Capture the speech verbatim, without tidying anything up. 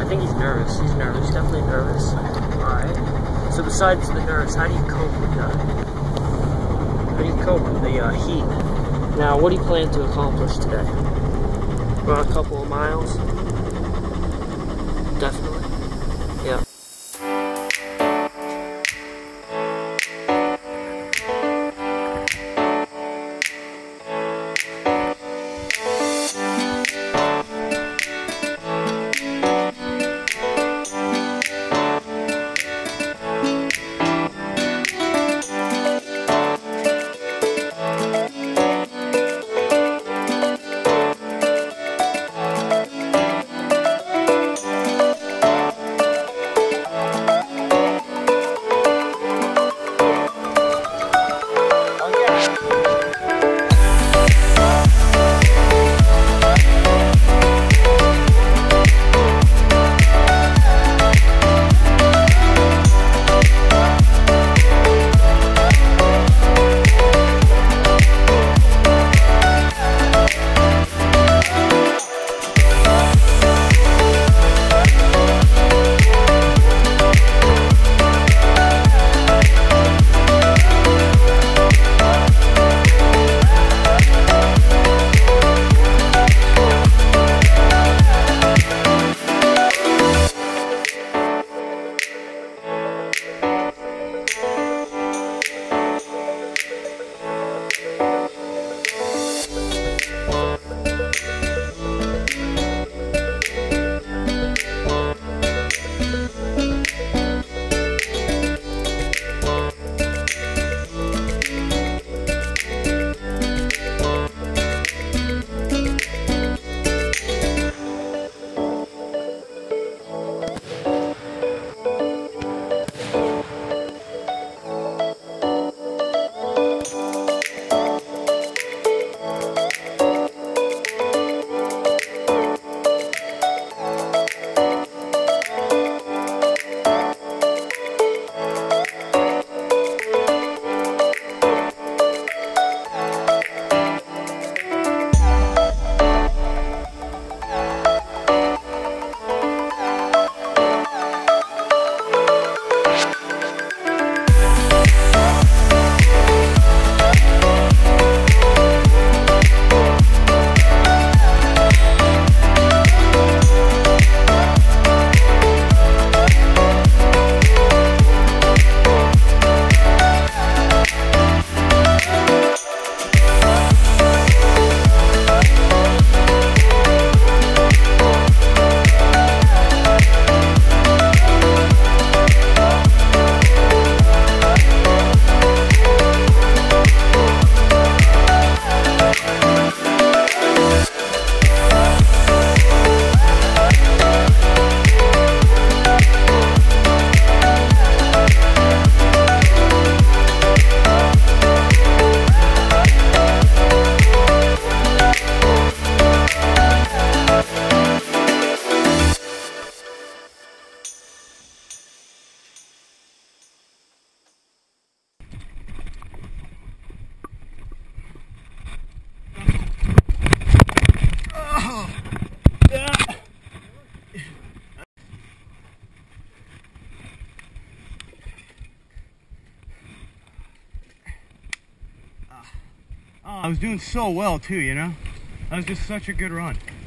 think he's nervous. He's nervous, definitely nervous. Alright. So besides the nerves, how do you cope with that? How do you cope with the uh, heat? Now, what do you plan to accomplish today? Run a couple of miles? Definitely. Yeah. I was doing so well too, you know? That was just such a good run.